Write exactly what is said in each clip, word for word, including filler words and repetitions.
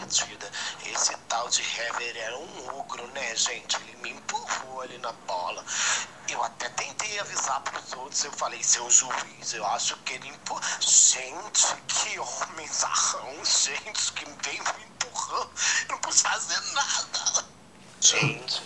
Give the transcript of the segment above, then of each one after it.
partida. Esse tal de Hever era um ogro, né, gente? Ele me empurrou ali na bola. Eu até tentei avisar pros outros, eu falei, seu juiz, eu acho que ele empurrou. Gente, que homem zarrão, gente, que vem me empurrando. Eu não posso fazer nada. Gente.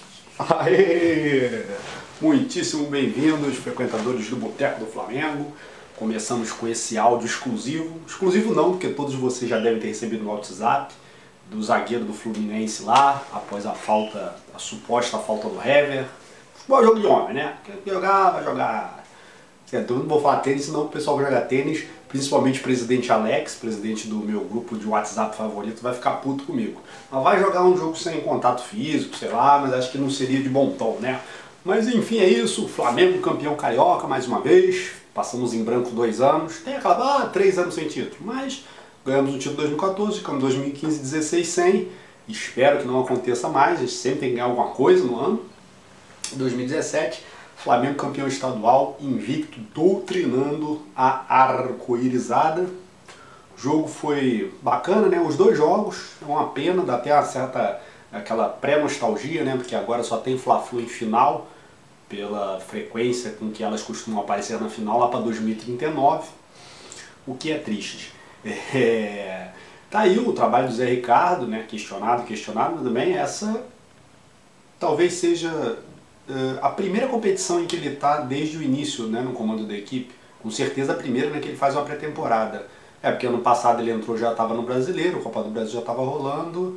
Aê! Muitíssimo bem-vindos, frequentadores do Boteco do Flamengo. Começamos com esse áudio exclusivo. Exclusivo não, porque todos vocês já devem ter recebido no WhatsApp do zagueiro do Fluminense lá, após a falta, a suposta falta do Hever. Futebol é jogo de homem, né? Quer jogar, vai jogar. Certo, eu não vou falar tênis, senão o pessoal vai jogar tênis, principalmente o presidente Alex, presidente do meu grupo de WhatsApp favorito, vai ficar puto comigo. Mas vai jogar um jogo sem contato físico, sei lá, mas acho que não seria de bom tom, né? Mas enfim, é isso, Flamengo campeão carioca mais uma vez, passamos em branco dois anos, tem aquela, ah, três anos sem título, mas ganhamos o título em dois mil e quatorze, ficamos em dois mil e quinze, dezesseis sem, espero que não aconteça mais, a gente sempre tem que ganhar alguma coisa no ano. dois mil e dezessete, Flamengo campeão estadual, invicto, doutrinando a arco-irizada. O jogo foi bacana, né? Os dois jogos, é uma pena, dá até uma certa, aquela pré-nostalgia, né? Porque agora só tem Fla-Flu em final, pela frequência com que elas costumam aparecer na final, lá para dois mil e trinta e nove, o que é triste. É... Tá aí o trabalho do Zé Ricardo, né? Questionado, questionado, mas também essa talvez seja a primeira competição em que ele está desde o início, né, no comando da equipe. Com certeza a primeira, né, que ele faz uma pré-temporada. É, porque ano passado ele entrou, já estava no Brasileiro, a Copa do Brasil já estava rolando,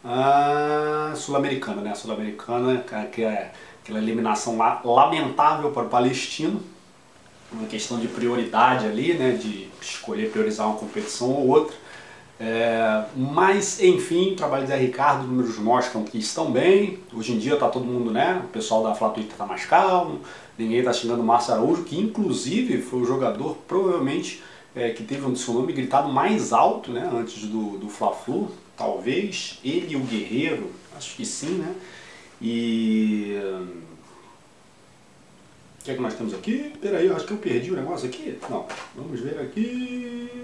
a Sul-Americana, né, a Sul-Americana, que é aquela eliminação lá, lamentável para o Palestino, uma questão de prioridade ali, né, de escolher priorizar uma competição ou outra. É, mas, enfim, o trabalho do Zé Ricardo, os números mostram que estão bem. Hoje em dia está todo mundo, né? O pessoal da Fla Twitter está mais calmo, ninguém está xingando o Márcio Araújo, que inclusive foi o jogador, provavelmente, é, que teve um seu nome gritado mais alto, né? Antes do, do Fla-Flu, talvez ele e o Guerreiro, acho que sim, né? E o que é que nós temos aqui? Peraí, eu acho que eu perdi o negócio aqui. Não, vamos ver aqui.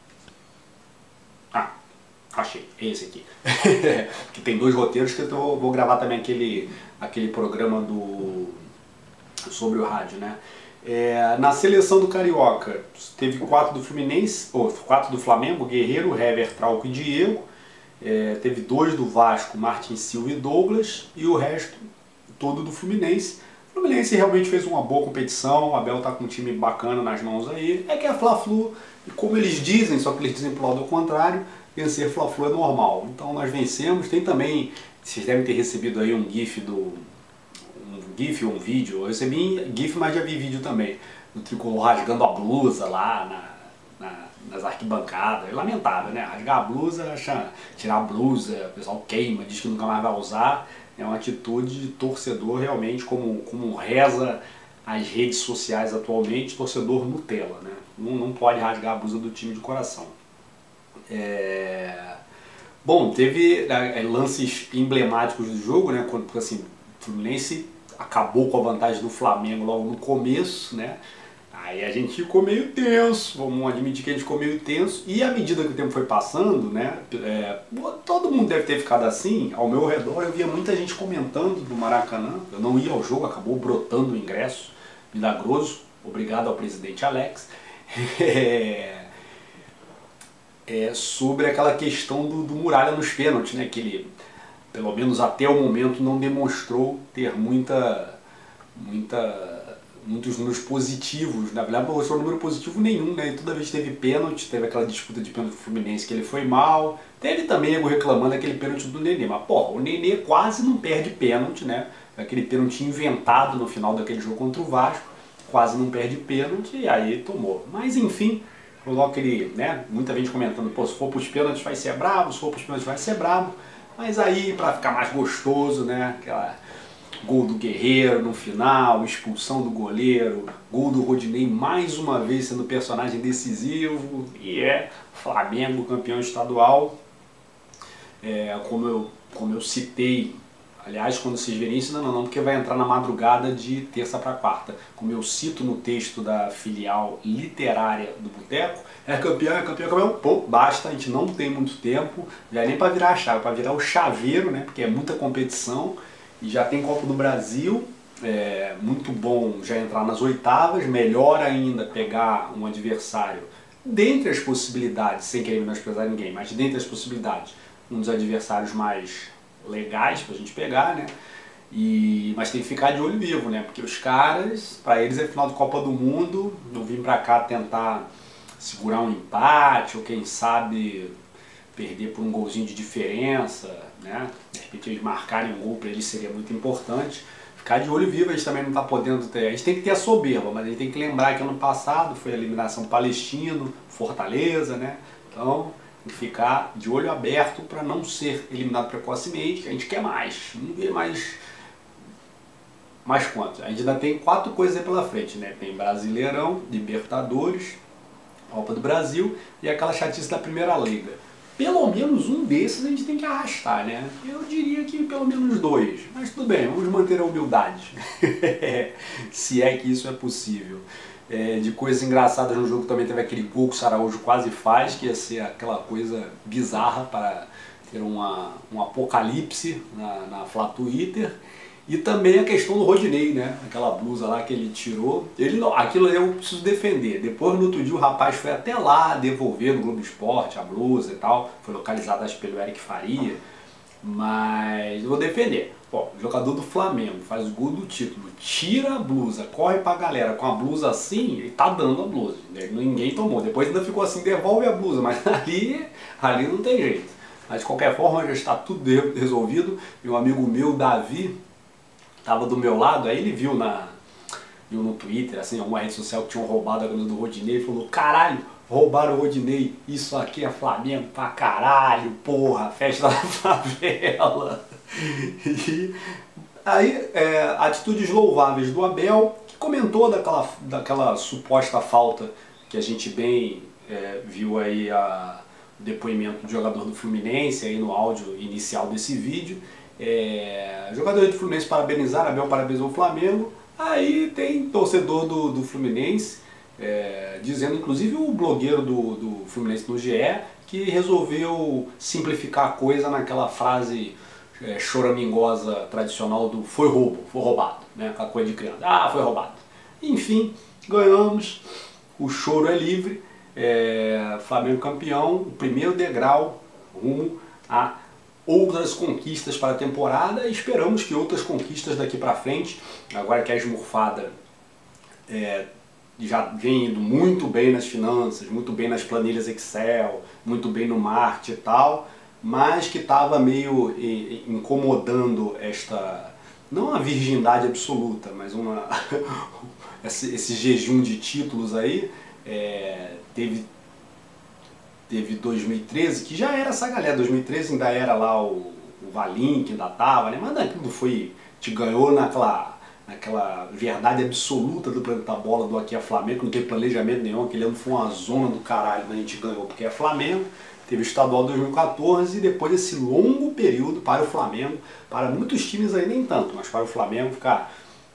Ah, achei, é esse aqui. Que tem dois roteiros que eu tô, vou gravar também aquele, aquele programa do, sobre o rádio, né? É, na seleção do Carioca, teve quatro do Fluminense, ou quatro do Flamengo, Guerreiro, Hever, Trauco e Diego. É, teve dois do Vasco, Martin Silva e Douglas, e o resto todo do Fluminense. O Fluminense realmente fez uma boa competição, o Abel tá com um time bacana nas mãos aí. É que é Fla-Flu, e como eles dizem, só que eles dizem pro lado ao contrário, vencer Fla-Flu é normal. Então nós vencemos. Tem também, vocês devem ter recebido aí um gif do... um gif ou um vídeo, eu recebi gif, mas já vi vídeo também, do Tricolor rasgando a blusa lá na, na, nas arquibancadas. É lamentável, né? Rasgar a blusa, achar, tirar a blusa, o pessoal queima, diz que nunca mais vai usar. É uma atitude de torcedor realmente, como, como reza as redes sociais atualmente, torcedor Nutella, né? Não, não pode rasgar a blusa do time de coração. É... Bom, teve é, lances emblemáticos do jogo, né? Quando assim, o Fluminense acabou com a vantagem do Flamengo logo no começo, né? Aí a gente ficou meio tenso, vamos admitir que a gente ficou meio tenso, e à medida que o tempo foi passando, né, é, todo mundo deve ter ficado assim. Ao meu redor eu via muita gente comentando do Maracanã, eu não ia ao jogo, acabou brotando o ingresso, milagroso, obrigado ao presidente Alex, é, é, sobre aquela questão do, do Muralha nos pênaltis, né, que ele, pelo menos até o momento, não demonstrou ter muita, muita muitos números positivos. Na verdade não mostrou número positivo nenhum, né? E toda vez teve pênalti, teve aquela disputa de pênalti do Fluminense que ele foi mal, teve também eu reclamando daquele pênalti do Nenê, mas porra, o Nenê quase não perde pênalti, né? Aquele pênalti inventado no final daquele jogo contra o Vasco, quase não perde pênalti e aí tomou. Mas enfim, rolou aquele, né? Muita gente comentando, pô, se for pros pênaltis vai ser brabo, se for pros pênaltis vai ser brabo, mas aí pra ficar mais gostoso, né? Aquela gol do Guerreiro no final, expulsão do goleiro, gol do Rodinei mais uma vez sendo personagem decisivo, e é Flamengo campeão estadual. É, como, eu, como eu citei Aliás, quando vocês verem isso, não, não, não, porque vai entrar na madrugada de terça para quarta. Como eu cito no texto da filial literária do Boteco, é campeão, é campeão, é campeão, pô, basta, a gente não tem muito tempo, já é nem para virar a chave, para virar o chaveiro, né, porque é muita competição, e já tem Copa do Brasil, é muito bom já entrar nas oitavas, melhor ainda pegar um adversário, dentre as possibilidades, sem querer menosprezar ninguém, mas dentre as possibilidades, um dos adversários mais legais pra gente pegar, né? E, mas tem que ficar de olho vivo, né? Porque os caras, para eles é final de Copa do Mundo, não vim pra cá tentar segurar um empate ou quem sabe perder por um golzinho de diferença, né? De repente eles marcarem um gol para eles seria muito importante. Ficar de olho vivo, a gente também não está podendo ter, a gente tem que ter a soberba, mas a gente tem que lembrar que ano passado foi a eliminação Palestino, Fortaleza, né? Então tem que ficar de olho aberto para não ser eliminado precocemente, que a gente quer mais, vamos ver mais, mais quantos. A gente ainda tem quatro coisas aí pela frente, né? Tem Brasileirão, Libertadores, Copa do Brasil e aquela chatice da Primeira Liga. Pelo menos um desses a gente tem que arrastar, né? Eu diria que pelo menos dois, mas tudo bem, vamos manter a humildade, se é que isso é possível. É, de coisas engraçadas no jogo também teve aquele gol que o Saraújo quase faz, que ia ser aquela coisa bizarra para ter uma, um apocalipse na, na Flá Twitter. E também a questão do Rodinei, né? Aquela blusa lá que ele tirou. Ele não, aquilo eu preciso defender. Depois, no outro dia, o rapaz foi até lá devolver no Globo Esporte a blusa e tal. Foi localizada, acho, pelo Eric Faria. Mas eu vou defender. Pô, o jogador do Flamengo faz o gol do título, tira a blusa, corre pra galera com a blusa assim, ele tá dando a blusa. Ninguém tomou. Depois ainda ficou assim, devolve a blusa. Mas ali, ali não tem jeito. Mas de qualquer forma, já está tudo resolvido. E um amigo meu, Davi, estava do meu lado, aí ele viu, na, viu no Twitter, assim, alguma rede social que tinham roubado a grana do Rodinei, e falou, caralho, roubaram o Rodinei, isso aqui é Flamengo pra caralho, porra, festa da favela. E aí, é, atitudes louváveis do Abel, que comentou daquela, daquela suposta falta que a gente bem é, viu aí a, o depoimento do jogador do Fluminense aí no áudio inicial desse vídeo. É, jogador do Fluminense parabenizar, Abel parabenizou o Flamengo. Aí tem torcedor do, do Fluminense é, dizendo, inclusive o blogueiro do, do Fluminense no G E, que resolveu simplificar a coisa naquela frase é, choramingosa tradicional do foi roubo, foi roubado, né? Aquela coisa de criança, ah, foi roubado. Enfim, ganhamos, o choro é livre, é, Flamengo campeão, o primeiro degrau rumo a outras conquistas para a temporada e esperamos que outras conquistas daqui para frente, agora que a esmurfada é, já vem indo muito bem nas finanças, muito bem nas planilhas Excel, muito bem no marketing e tal, mas que estava meio incomodando esta, não a virgindade absoluta, mas uma, esse, esse jejum de títulos aí, é, teve Teve dois mil e treze, que já era essa galera, dois mil e treze ainda era lá o, o Valim, que ainda tava, né? Mas tudo foi, te ganhou naquela, naquela verdade absoluta do planeta bola do aqui é Flamengo, não teve planejamento nenhum, aquele ano foi uma zona do caralho, mas a gente ganhou porque é Flamengo. Teve o estadual dois mil e quatorze e depois desse longo período para o Flamengo, para muitos times aí nem tanto, mas para o Flamengo ficar,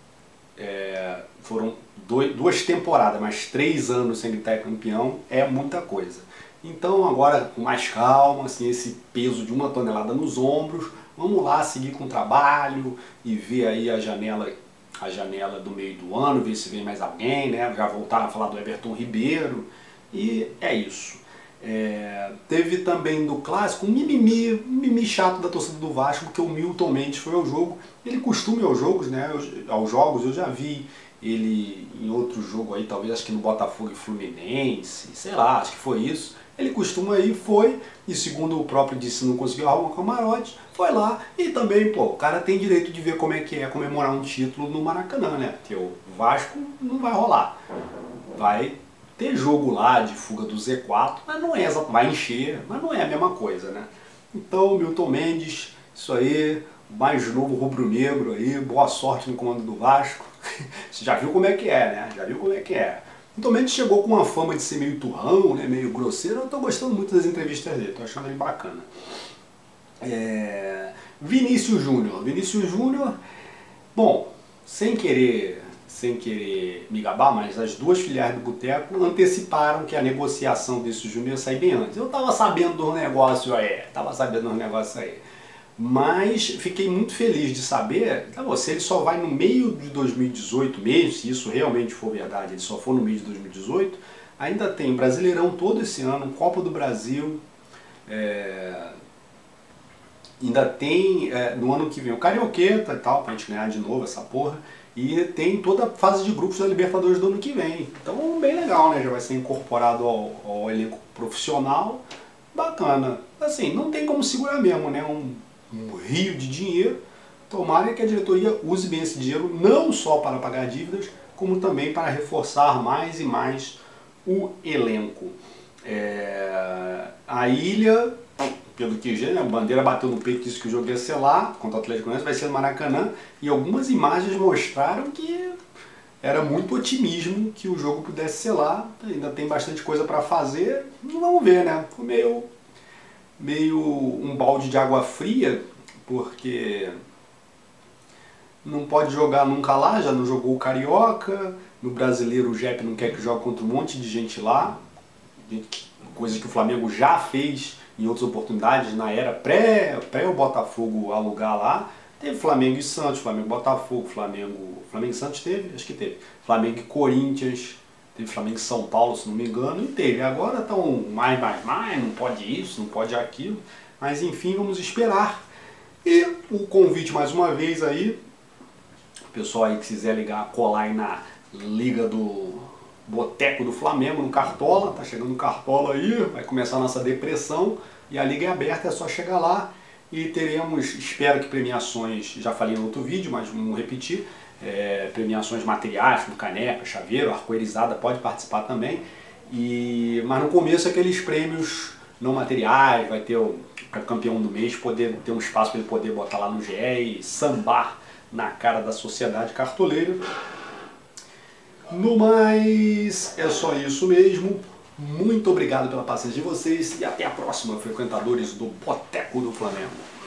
é, foram dois, duas temporadas, mas três anos sem gritar campeão é muita coisa. Então agora com mais calma, assim, esse peso de uma tonelada nos ombros, vamos lá seguir com o trabalho e ver aí a janela, a janela do meio do ano, ver se vem mais alguém, né? Já voltaram a falar do Everton Ribeiro e é isso. É, teve também do clássico um mimimi, um mimimi chato da torcida do Vasco, porque o Milton Mendes foi ao jogo, ele costuma ir aos jogos, né? Aos jogos eu já vi ele em outro jogo aí, talvez acho que no Botafogo e Fluminense, sei lá, acho que foi isso. Ele costuma ir, foi, e segundo o próprio disse, não conseguiu arrumar um camarote, foi lá, e também, pô, o cara tem direito de ver como é que é comemorar um título no Maracanã, né? Porque o Vasco não vai rolar. Vai ter jogo lá de fuga do Z quatro, mas não é exato, vai encher, mas não é a mesma coisa, né? Então, Milton Mendes, isso aí, o mais novo rubro-negro aí, boa sorte no comando do Vasco. Você já viu como é que é, né? Já viu como é que é. Milton Mendes chegou com uma fama de ser meio turrão, né, meio grosseiro. Eu tô gostando muito das entrevistas dele, tô achando ele bacana. É, Vinícius Júnior. Vinícius Júnior, bom, sem querer, sem querer me gabar, mas as duas filiais do Boteco anteciparam que a negociação desse Júnior ia sair bem antes. Eu estava sabendo dos negócios aí, estava sabendo dos negócios aí. Mas fiquei muito feliz de saber, tá bom, se ele só vai no meio de dois mil e dezoito mesmo, se isso realmente for verdade, ele só for no meio de dois mil e dezoito, ainda tem Brasileirão todo esse ano, Copa do Brasil, é, ainda tem é, no ano que vem o Carioqueta e tal, pra gente ganhar de novo essa porra, e tem toda a fase de grupos da Libertadores do ano que vem. Então bem legal, né? Já vai ser incorporado ao, ao elenco profissional, bacana. Assim, não tem como segurar mesmo, né? Um, um rio de dinheiro. Tomara que a diretoria use bem esse dinheiro, não só para pagar dívidas, como também para reforçar mais e mais o elenco. É, a Ilha, pelo que já, né, a Bandeira bateu no peito e disse que o jogo ia ser lá, contra o Atlético Goianiense, vai ser no Maracanã, e algumas imagens mostraram que era muito otimismo que o jogo pudesse ser lá, ainda tem bastante coisa para fazer, não vamos ver, né? Foi meio, meio um balde de água fria, porque não pode jogar nunca lá, já não jogou o Carioca, no Brasileiro o Jepe não quer que jogue contra um monte de gente lá, coisa que o Flamengo já fez em outras oportunidades, na era pré, pré o Botafogo alugar lá. Teve Flamengo e Santos, Flamengo e Botafogo, Flamengo, Flamengo e Santos teve? Acho que teve. Flamengo e Corinthians, teve Flamengo e São Paulo, se não me engano, e teve. Agora estão mais, mais, mais, não pode isso, não pode aquilo. Mas enfim, vamos esperar. E o convite mais uma vez aí, o pessoal aí que quiser ligar, colar aí na Liga do Boteco do Flamengo, no Cartola, tá chegando o Cartola aí, vai começar a nossa depressão e a liga é aberta, é só chegar lá e teremos, espero que premiações, já falei no outro vídeo, mas vamos repetir, é, premiações materiais, como caneca, chaveiro, arco-irizada, pode participar também, e, mas no começo aqueles prêmios não materiais, vai ter o campeão do mês, poder ter um espaço para ele poder botar lá no G E e sambar na cara da sociedade cartoleira. No mais, é só isso mesmo. Muito obrigado pela paciência de vocês e até a próxima, frequentadores do Boteco do Flamengo.